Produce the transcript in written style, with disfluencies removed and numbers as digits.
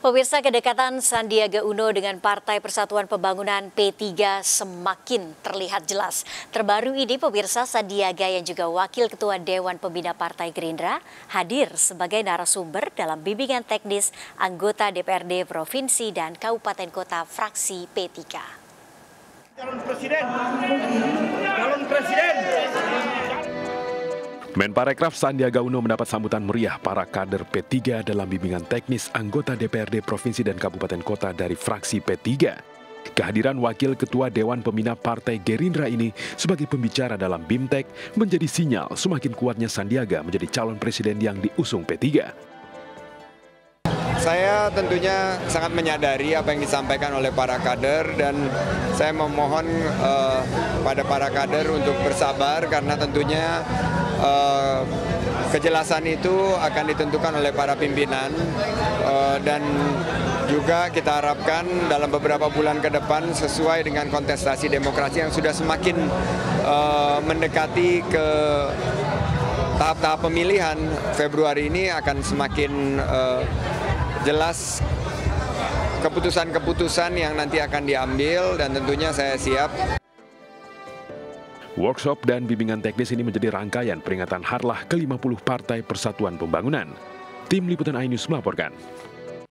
Pemirsa, kedekatan Sandiaga Uno dengan Partai Persatuan Pembangunan P3 semakin terlihat jelas. Terbaru ini pemirsa, Sandiaga yang juga Wakil Ketua Dewan Pembina Partai Gerindra hadir sebagai narasumber dalam bimbingan teknis anggota DPRD Provinsi dan Kabupaten Kota fraksi P3. Calon presiden. Menparekraf Sandiaga Uno mendapat sambutan meriah para kader P3 dalam bimbingan teknis anggota DPRD Provinsi dan Kabupaten Kota dari fraksi P3. Kehadiran Wakil Ketua Dewan Pembina Partai Gerindra ini sebagai pembicara dalam BIMTEK menjadi sinyal semakin kuatnya Sandiaga menjadi calon presiden yang diusung P3. Saya tentunya sangat menyadari apa yang disampaikan oleh para kader dan saya memohon pada para kader untuk bersabar karena tentunya kejelasan itu akan ditentukan oleh para pimpinan dan juga kita harapkan dalam beberapa bulan ke depan sesuai dengan kontestasi demokrasi yang sudah semakin mendekati ke tahap-tahap pemilihan. Februari ini akan semakin jelas keputusan-keputusan yang nanti akan diambil dan tentunya saya siap. Workshop dan bimbingan teknis ini menjadi rangkaian peringatan Harlah ke-50 Partai Persatuan Pembangunan. Tim Liputan iNews melaporkan.